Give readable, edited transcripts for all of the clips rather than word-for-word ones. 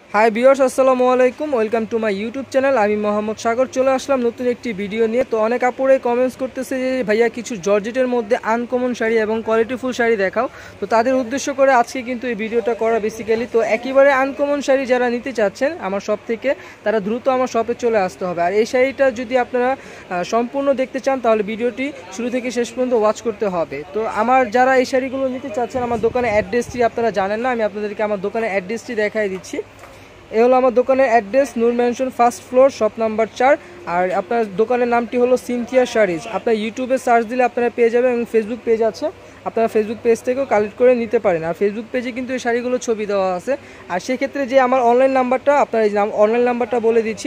High viewers, আসসালামু আলাইকুম। Welcome to my YouTube channel. আমি মোহাম্মদ সাগর চলে আসলাম নতুন একটি ভিডিও নিয়ে। তো অনেক আপুরে কমেন্টস করতেছে যে ভাইয়া কিছু জর্জেটের মধ্যে আনকমন শাড়ি এবং কোয়ালিটিফুল শাড়ি দেখাও। তো তাদের উদ্দেশ্য করে আজকে কিন্তু এই ভিডিওটা করা বেসিক্যালি। তো একেবারে আনকমন শাড়ি যারা নিতে চাচ্ছেন আমার শপ থেকে, তারা দ্রুত আমার শপে চলে আসতে হবে। আর এই শাড়িটা যদি আপনারা সম্পূর্ণ দেখতে চান তাহলে ভিডিওটি শুরু থেকে শেষ পর্যন্ত ওয়াচ করতে হবে। তো আমার যারা এই শাড়িগুলো নিতে চাচ্ছেন, আমার দোকানের অ্যাড্রেসটি আপনারা জানেন না, আমি আপনাদেরকে আমার দোকানের অ্যাড্রেসটি দেখাই দিচ্ছি। এই হলো আমার দোকানের address, Noor mansion, first floor, shop number 4। আর আপনার দোকানের নামটি হলো সিনথিয়া শাড়িজ। আপনার ইউটিউবে সার্চ দিলে আপনারা পেয়ে যাবেন এবং ফেসবুক পেজ আছে, আপনারা ফেসবুক পেজ থেকেও কালেক্ট করে নিতে পারেন। আর ফেসবুক পেজে কিন্তু এই শাড়িগুলো ছবি দেওয়া আছে। আর সেক্ষেত্রে যে আমার অনলাইন নাম্বারটা, আপনার এই অনলাইন নাম্বারটা বলে দিচ্ছি,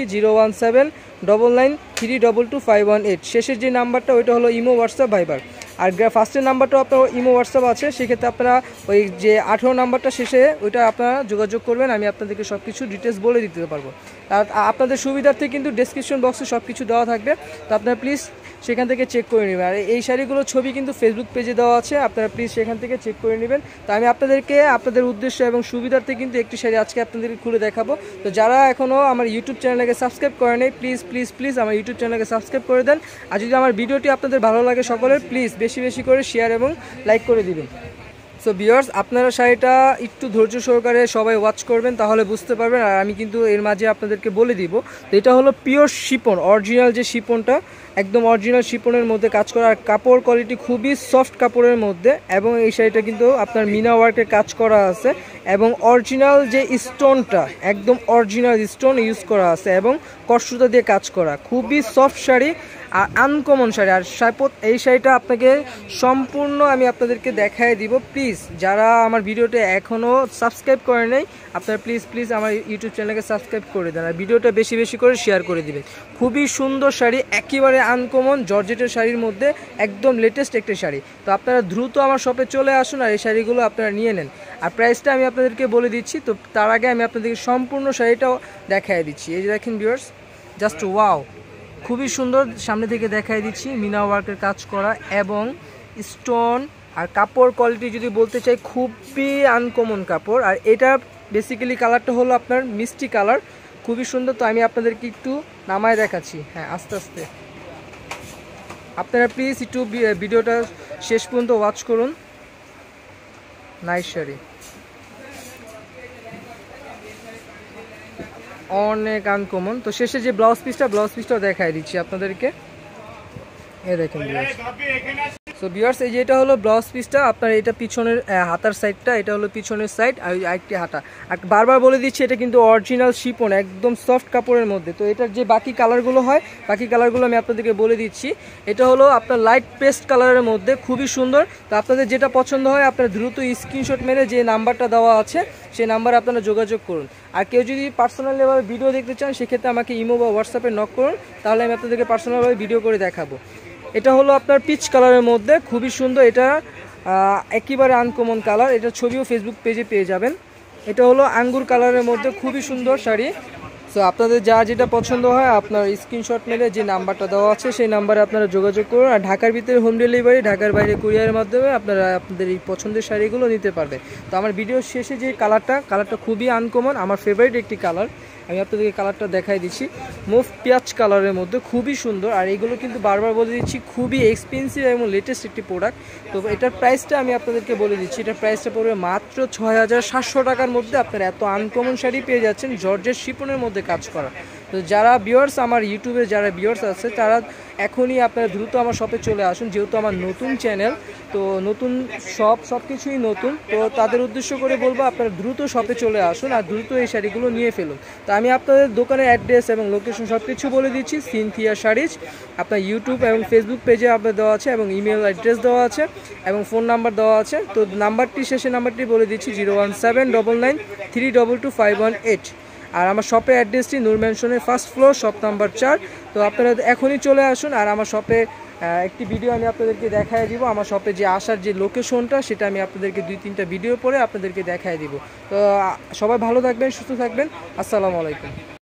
01799922518। শেষের যে নাম্বারটা ওইটা হলো ইমো, হোয়াটসঅ্যাপ, ভাইবার। আর ফার্স্টের নাম্বারটাও আপনার ইমো, হোয়াটসঅ্যাপ আছে। সেক্ষেত্রে আপনারা ওই যে 18 নাম্বারটা শেষে ওইটা আপনারা যোগাযোগ করবেন, আমি আপনাদেরকে সব কিছু ডিটেলস বলে দিতে পারবো। আর আপনাদের সুবিধার্থে কিন্তু ডেসক্রিপশন বক্সে সব কিছু দেওয়া থাকবে, তো আপনারা প্লিজ সেখান থেকে চেক করে নেবেন। আর এই শাড়িগুলোর ছবি কিন্তু ফেসবুক পেজে দেওয়া আছে, আপনারা প্লিজ সেখান থেকে চেক করে নেবেন। তো আমি আপনাদেরকে আপনাদের উদ্দেশ্য এবং সুবিধার্থে কিন্তু একটি শাড়ি আজকে আপনাদেরকে খুলে দেখাবো। তো যারা এখনও আমার ইউটিউব চ্যানেলকে সাবস্ক্রাইব করে নেই, প্লিজ প্লিজ প্লিজ আমার ইউটিউব চ্যানেলকে সাবস্ক্রাইব করে দেন। আর যদি আমার ভিডিওটি আপনাদের ভালো লাগে সকলের, প্লিজ বেশি বেশি করে শেয়ার এবং লাইক করে দিবেন। সো ভিউয়ার্স, আপনারা শাড়িটা একটু ধৈর্য সহকারে সবাই ওয়াচ করবেন, তাহলে বুঝতে পারবেন। আর আমি কিন্তু এর মাঝে আপনাদেরকে বলে দিব, তো এটা হলো পিওর শিপন, অরিজিনাল যে শিপনটা, একদম অরিজিনাল শিপনের মধ্যে কাজ করা। আর কাপড় কোয়ালিটি খুবই সফট কাপড়ের মধ্যে, এবং এই শাড়িটা কিন্তু আপনার মিনা ওয়ার্কের কাজ করা আছে, এবং অরিজিনাল যে স্টোনটা, একদম অরিজিনাল স্টোন ইউজ করা আছে, এবং কষ্টতা দিয়ে কাজ করা, খুবই সফট শাড়ি আর আনকমন শাড়ি। আর এই শাড়িটা আপনাকে সম্পূর্ণ আমি আপনাদেরকে দেখায় দিব। প্লিজ যারা আমার ভিডিওটা এখনও সাবস্ক্রাইব করে নেই, আপনারা প্লিজ প্লিজ আমার ইউটিউব চ্যানেলকে সাবস্ক্রাইব করে দেন, আর ভিডিওটা বেশি বেশি করে শেয়ার করে দিবেন। খুবই সুন্দর শাড়ি, একেবারে আনকমন জর্জেটের শাড়ির মধ্যে একদম লেটেস্ট একটি শাড়ি। তো আপনারা দ্রুত আমার শপে চলে আসুন আর এই শাড়িগুলো আপনারা নিয়ে নেন। আর প্রাইসটা আমি আপনাদেরকে বলে দিচ্ছি। তো তার আগে আমি আপনাদেরকে সম্পূর্ণ শাড়িটাও দেখায় দিচ্ছি। এই যে দেখেন ভিউয়ার্স, জাস্ট ওয়াও, খুবই সুন্দর। সামনে থেকে দেখাই দিচ্ছি, মিনা ওয়ার্কের কাজ করা এবং স্টোন। আর কাপড় কোয়ালিটি যদি বলতে চাই, খুবই আনকমন কাপড়। আর এটা বেসিক্যালি কালারটা হলো আপনার মিষ্টি কালার, খুবই সুন্দর। তো আমি আপনাদেরকে একটু নামায় দেখাচ্ছি, হ্যাঁ, আস্তে আস্তে। আপনারা প্লিজ একটু ভিডিওটা শেষ পর্যন্ত ওয়াচ করুন। নাইস শাড়ি, অনেক আনকমন। তো শেষে যে ব্লাউজ পিসটাও দেখাই দিচ্ছি আপনাদেরকে, এই দেখেন ভিউয়ার্স। সো ভিউয়ার্স, এই যে এটা হলো ব্লাউজ পিসটা, আপনার এটা পিছনের হাতার সাইডটা, এটা হলো পিছনের সাইড, আর আরেকটি হাতা। আর বারবার বলে দিচ্ছি, এটা কিন্তু অরিজিনাল শিপন, একদম সফট কাপড়ের মধ্যে। তো এটার যে বাকি কালারগুলো হয়, বাকি কালারগুলো আমি আপনাদেরকে বলে দিচ্ছি। এটা হলো আপনার লাইট পেস্ট কালারের মধ্যে, খুবই সুন্দর। তো আপনাদের যেটা পছন্দ হয় আপনারা দ্রুত স্ক্রিনশট মেরে যে নাম্বারটা দেওয়া আছে সেই নাম্বারে আপনারা যোগাযোগ করুন। আর কেউ যদি পার্সোনালিভাবে ভিডিও দেখতে চান, সেক্ষেত্রে আমাকে ইমো বা হোয়াটসঅ্যাপে নক করুন, তাহলে আমি আপনাদেরকে পার্সোনালভাবে ভিডিও করে দেখাবো। এটা হলো আপনার পিচ কালারের মধ্যে, খুবই সুন্দর। এটা একেবারে আনকমন কালার, এটা ছবিও ফেসবুক পেজে পেয়ে যাবেন। এটা হলো আঙ্গুর কালারের মধ্যে, খুবই সুন্দর শাড়ি। সো আপনাদের যা যেটা পছন্দ হয় আপনার স্ক্রিনশট মেরে যে নাম্বারটা দেওয়া আছে সেই নাম্বারে আপনারা যোগাযোগ করুন। আর ঢাকার ভিতরে হোম ডেলিভারি, ঢাকার বাইরে কুরিয়ারের মাধ্যমে আপনারা আপনাদের এই পছন্দের শাড়িগুলো নিতে পারবে। তো আমার ভিডিওর শেষে যে কালারটা খুবই আনকমন, আমার ফেভারিট একটি কালার, আমি আপনাদেরকে কালারটা দেখাই দিচ্ছি। মুভ পেঁয়াজ কালারের মধ্যে, খুবই সুন্দর। আর এগুলো কিন্তু বারবার বলে দিচ্ছি, খুবই এক্সপেন্সিভ এবং লেটেস্ট একটি প্রোডাক্ট। তো এটার প্রাইসটা আমি আপনাদেরকে বলে দিচ্ছি, এটার প্রাইসটা পড়বে মাত্র 6700 টাকার মধ্যে। আপনারা এত আনকমন শাড়ি পেয়ে যাচ্ছেন জর্জেট শিপনের মধ্যে কাজ করা। তো যারা ভিউয়ার্স, আমার ইউটিউবে যারা ভিউয়ার্স আছে, তারা এখনই আপনারা দ্রুত আমার শপে চলে আসুন, যেহেতু আমার নতুন চ্যানেল, তো নতুন সব কিছুই নতুন। তো তাদের উদ্দেশ্য করে বলবো, আপনারা দ্রুত শপে চলে আসুন আর দ্রুত এই শাড়িগুলো নিয়ে ফেলুন। তো আমি আপনাদের দোকানের অ্যাড্রেস এবং লোকেশন সব কিছু বলে দিচ্ছি। সিনথিয়া শাড়িজ, আপনার ইউটিউব এবং ফেসবুক পেজে আপনার দেওয়া আছে, এবং ইমেল অ্যাড্রেস দেওয়া আছে, এবং ফোন নাম্বার দেওয়া আছে। তো শেষে নাম্বারটি বলে দিচ্ছি, 01799322518। আর আমার শপের অ্যাড্রেসটি নূর ম্যানশনের ফার্স্ট ফ্লোর, শপ নাম্বার 4। তো আপনারা এখনই চলে আসুন। আর আমার শপে একটি ভিডিও আমি আপনাদেরকে দেখায় দিব, আমার শপে যে আসার যে লোকেশনটা, সেটা আমি আপনাদেরকে 2-3টা ভিডিও পরে আপনাদেরকে দেখায় দিব। তো সবাই ভালো থাকবেন, সুস্থ থাকবেন। আসসালামু আলাইকুম।